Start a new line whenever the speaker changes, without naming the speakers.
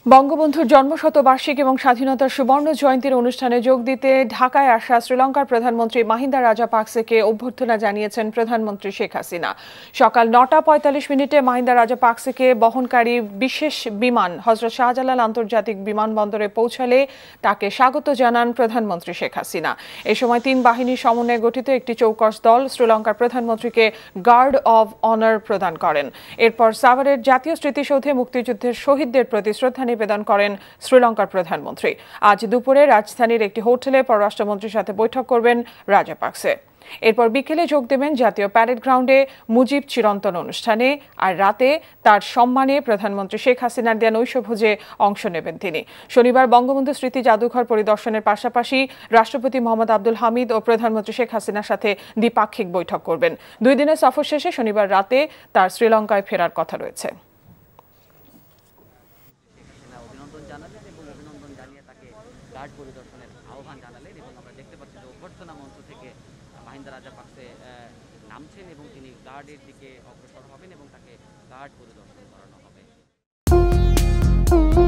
বঙ্গবন্ধুর জন্মশতবার্ষিকী এবং স্বাধীনতার সুবর্ণ জয়ন্তীর অনুষ্ঠানে যোগ দিতে ঢাকায় আসা শ্রীলঙ্কার প্রধানমন্ত্রী মাহিন্দা রাজাপাকসেকে অভ্যর্থনা জানিয়েছেন প্রধানমন্ত্রী শেখ হাসিনা। সকাল 9:45 মাহিন্দা রাজাপাকসেকে বহনকারী বিশেষ বিমান হযরত শাহজালাল আন্তর্জাতিক বিমানবন্দরে পৌঁছালে তাকে স্বাগত জানান প্রধানমন্ত্রী শেখ হাসিনা। এ সময় তিন বাহিনীর সমন্বয়ে গঠিত একটি চৌকস দল শ্রীলঙ্কার প্রধানমন্ত্রীকে গার্ড অব অনার প্রদান করেন। এরপর সাভারের জাতীয় স্মৃতিসৌধে মুক্তিযুদ্ধের শহীদদের প্রতি শ্রদ্ধা নিবেদন করেন শ্রীলঙ্কার প্রধানমন্ত্রী। আজ দুপুরে রাজধানীর একটি হোটেলে পররাষ্ট্রমন্ত্রীর সাথে বৈঠক করবেন রাজাপাকসে। এরপর বিকেলে যোগ দেবেন জাতীয় প্যারেড গ্রাউন্ডে মুজিব চিরন্তন অনুষ্ঠানে, আর রাতে তার সম্মানে প্রধানমন্ত্রী শেখ হাসিনার দেয়া নৈশভোজে অংশ নেবেন তিনি। শনিবার বঙ্গবন্ধু স্মৃতি জাদুঘর পরিদর্শনের পাশাপাশি রাষ্ট্রপতি মোহাম্মদ আব্দুল হামিদ ও প্রধানমন্ত্রী শেখ হাসিনার সাথে দ্বিপাক্ষিক বৈঠক করবেন। 2 দিনের সফর শেষে শনিবার রাতে তার শ্রীলঙ্কায় ফেরার কথা রয়েছে।
গার্ড পরিদর্শনের আহ্বান জানালেন এবং আমরা দেখতে পাচ্ছি যে অভ্যর্থনা মঞ্চ থেকে মাহিন্দা রাজাপাকসে নামছেন এবং তিনি গার্ডের দিকে অগ্রসর হবেন এবং তাকে গার্ড পরিদর্শন করানো হবে।